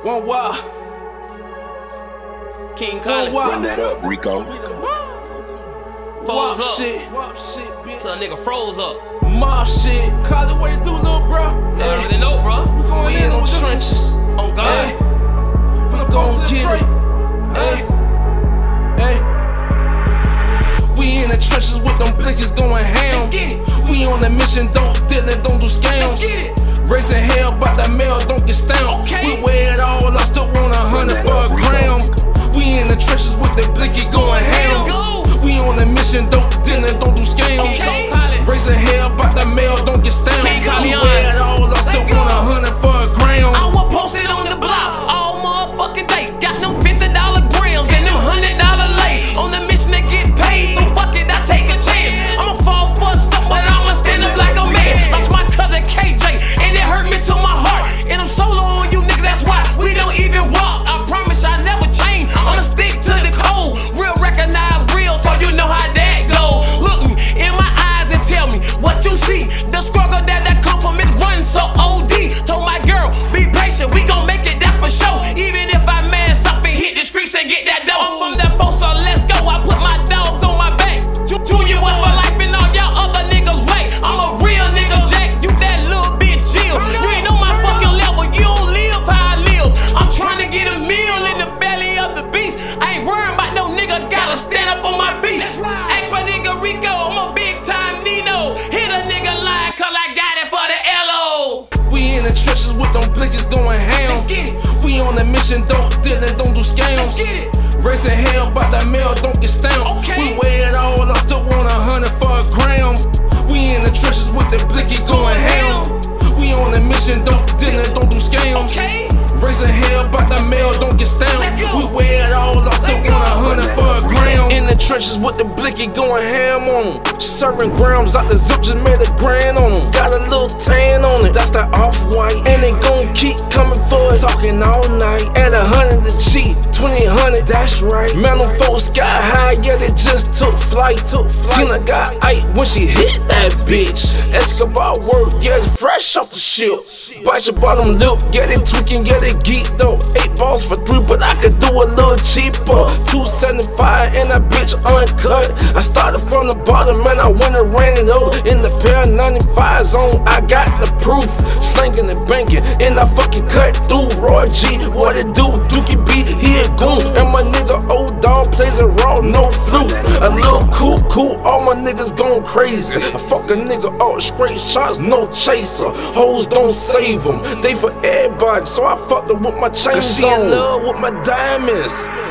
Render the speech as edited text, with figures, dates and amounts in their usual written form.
One wild. King Collins. Run that up, Rico. Froze up. Shit. Wop shit, bitch. Till a nigga froze up. Mob shit. Call it what you do, little bro. You already know, bro. We in them trenches. On God. Hey. We gon' get it. Hey. Hey. We in the trenches with them blickies going ham. Let's get it. We on a mission, don't deal and don't do scams. Let's get it. Raising hell, but that mail don't get stamped. Okay. We wear it all, I still want 100 for a gram. We in the trenches with the blicky going ham. We on a mission, don't deal and don't do scams. Okay. Raising hell, but that mail don't get stamped. We wear it all, I still want 100 for a gram. I was posted on the block all motherfucking day. Got them $50 grams and them $100 lay. On the mission to get paid, so fuck it, I take a chance. I'ma fall for something, but I'ma stand up like a man. Lost my cousin KJ, and it hurt me to my heart. And I'm solo on you, nigga, that's why we don't even walk. I promise I never change, I'ma stick to the code. Real recognize real, so you know how that go. Look me in my eyes and tell me what you see. The struggle that come from it run so OD. Told my girl, be patient, we gon' make it, that's for sure. Even if I mess up and hit the streets and get that dough. I'm from that folks, so let's go. I put my dogs on my back. To you what for life and all y'all other niggas wait. I'm a real nigga, Jack. You that little bitch chill. You ain't on my fucking level. You don't live how I live. I'm trying to get a meal in the belly of the beast. I ain't worrying about no nigga. Gotta stand up on my feet. Ask my nigga Rico. I'm a big time Nino. Hit a nigga line 'cause I got it for the LO. We in the trenches with them blickies going ham. Let's get it. We on a mission, don't deal and don't do scams. Let's get it. Raising hell, but that mail don't get stamped. Okay. We wear it all, I still want 100 for a gram. We in the trenches with the blicky going ham. We on a mission, don't deal and don't do scams. Okay. Raising hell, but that mail don't get stamped. Let go. We wear it all, I still Let want go. 100 for a gram. In the trenches with the blicky going ham on 'em. Serving grams out the zip, just made a grand on 'em. Got a little tan on it, that's that off-white. And they gon' keep coming for it, talking all night. At 100 to cheat, 2000, that's right. Man, them folks got high, yeah, they just took flight. Tina got ice when she hit that bitch. Escobar work, yeah, it's fresh off the ship. Bite your bottom lip, yeah, they tweaking, yeah, they geek though. 8 balls for 3, but I could do a little cheaper. 275 and that bitch uncut. I started from the bottom and I went and ran it over. In the pair of 95s on, I got the proof. Slinging and banking, and I fucking cut through. Roy G, what it do? Dookie B, he a goon. And my nigga old dog plays a raw, no flute. A little cool, all my niggas gone crazy. I fuck a nigga all straight shots, no chaser. Hoes don't save them, they for everybody. So I fucked her with my chains on. She in love with my diamonds.